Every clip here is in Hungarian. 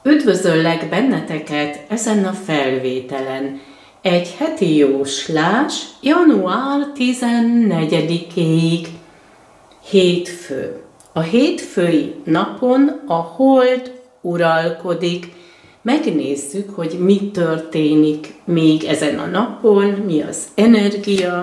Üdvözöllek benneteket ezen a felvételen. Egy heti jóslás január 14-ig, hétfő. A hétfői napon a hold uralkodik. Megnézzük, hogy mi történik még ezen a napon, mi az energia.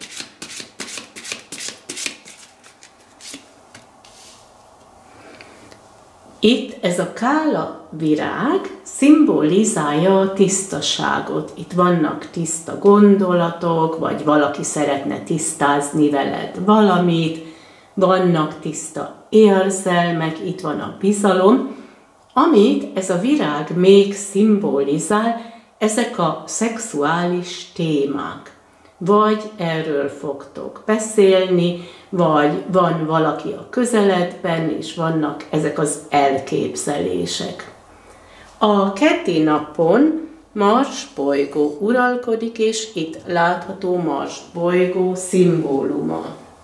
Itt ez a kála virág szimbolizálja a tisztaságot. Itt vannak tiszta gondolatok, vagy valaki szeretne tisztázni veled valamit, vannak tiszta érzelmek, itt van a bizalom. Amit ez a virág még szimbolizál, ezek a szexuális témák. Vagy erről fogtok beszélni, vagy van valaki a közeledben, és vannak ezek az elképzelések. A keddi napon Mars bolygó uralkodik, és itt látható Mars bolygó szimbóluma.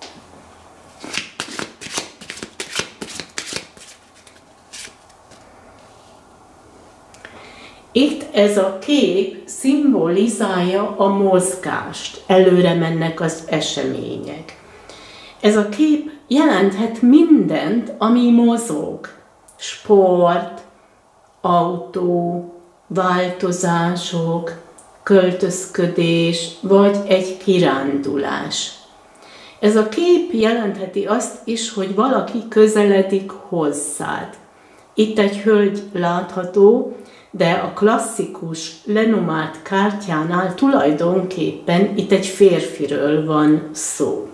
Itt ez a kép szimbolizálja a mozgást, előre mennek az események. Ez a kép jelenthet mindent, ami mozog. Sport, autó, változások, költözködés, vagy egy kirándulás. Ez a kép jelentheti azt is, hogy valaki közeledik hozzád. Itt egy hölgy látható, de a klasszikus Lenormand kártyánál tulajdonképpen itt egy férfiről van szó.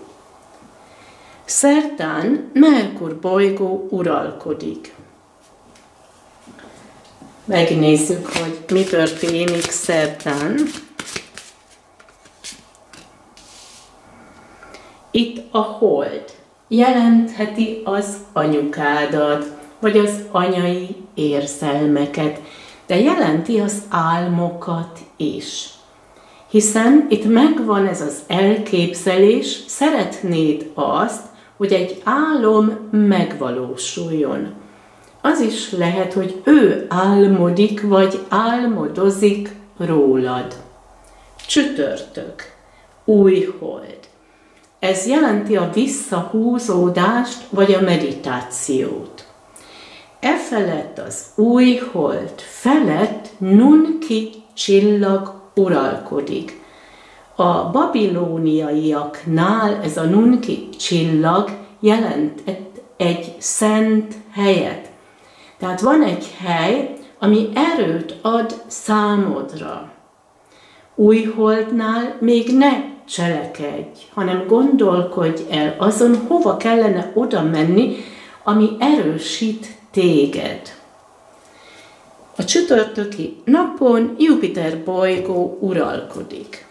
Szerdán Merkur bolygó uralkodik. Megnézzük, hogy mi történik szerdán. Itt a hold jelentheti az anyukádat, vagy az anyai érzelmeket, de jelenti az álmokat is. Hiszen itt megvan ez az elképzelés, szeretnéd azt, hogy egy álom megvalósuljon. Az is lehet, hogy ő álmodik, vagy álmodozik rólad. Csütörtök, új hold. Ez jelenti a visszahúzódást, vagy a meditációt. Efelett az új hold felett Nunki csillag uralkodik. A babilóniaiaknál ez a Nunki csillag jelent egy szent helyet. Tehát van egy hely, ami erőt ad számodra. Új holdnál még ne cselekedj, hanem gondolkodj el azon, hova kellene oda menni, ami erősít téged. A csütörtöki napon Jupiter bolygó uralkodik.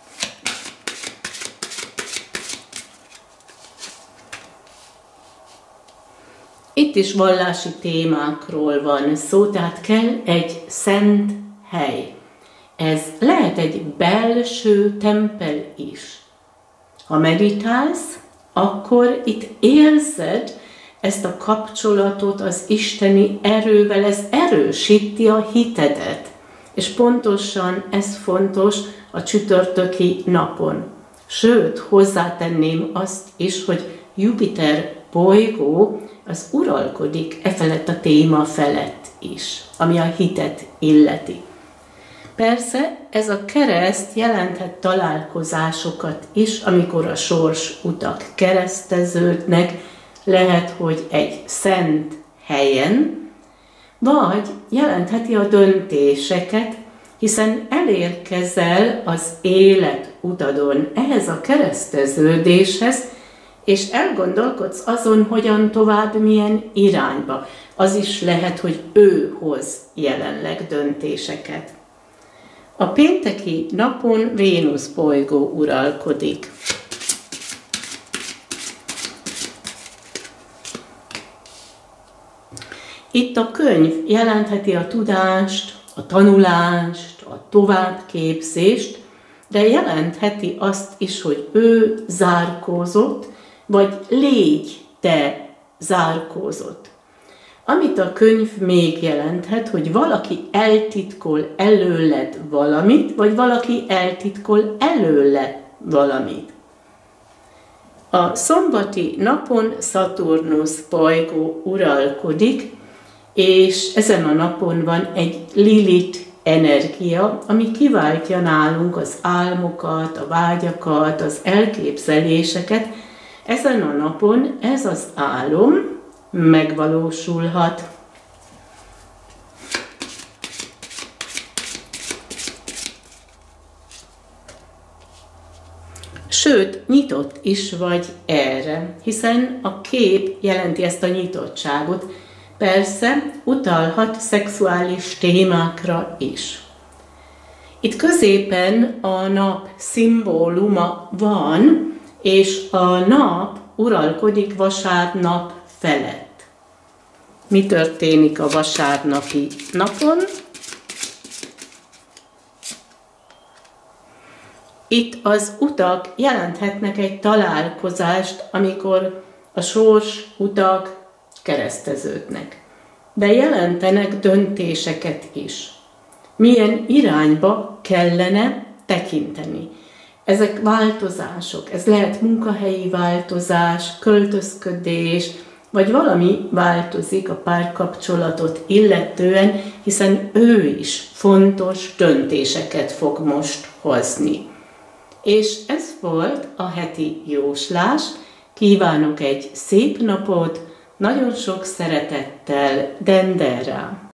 Itt is vallási témákról van szó, tehát kell egy szent hely. Ez lehet egy belső tempel is. Ha meditálsz, akkor itt érzed ezt a kapcsolatot az isteni erővel, ez erősíti a hitedet. És pontosan ez fontos a csütörtöki napon. Sőt, hozzátenném azt is, hogy Jupiter bolygó az uralkodik efelett a téma felett is, ami a hitet illeti. Persze ez a kereszt jelenthet találkozásokat is, amikor a sors utak kereszteződnek, lehet, hogy egy szent helyen, vagy jelentheti a döntéseket, hiszen elérkezel az élet utadon ehhez a kereszteződéshez, és elgondolkodsz azon, hogyan tovább, milyen irányba. Az is lehet, hogy ő hoz jelenleg döntéseket. A pénteki napon Vénusz bolygó uralkodik. Itt a könyv jelentheti a tudást, a tanulást, a továbbképzést, de jelentheti azt is, hogy ő zárkózott, vagy légy te zárkózott. Amit a könyv még jelenthet, hogy valaki eltitkol előled valamit, vagy valaki eltitkol előle valamit. A szombati napon Szaturnusz bolygó uralkodik, és ezen a napon van egy Lilith energia, ami kiváltja nálunk az álmokat, a vágyakat, az elképzeléseket. Ezen a napon ez az álom megvalósulhat. Sőt, nyitott is vagy erre, hiszen a kép jelenti ezt a nyitottságot. Persze, utalhat szexuális témákra is. Itt középen a nap szimbóluma van, és a nap uralkodik vasárnap felett. Mi történik a vasárnapi napon? Itt az utak jelenthetnek egy találkozást, amikor a sors utak kereszteződnek. De jelentenek döntéseket is. Milyen irányba kellene tekinteni. Ezek változások, ez lehet munkahelyi változás, költözködés, vagy valami változik a párkapcsolatot illetően, hiszen ő is fontos döntéseket fog most hozni. És ez volt a heti jóslás. Kívánok egy szép napot, nagyon sok szeretettel, Denderra!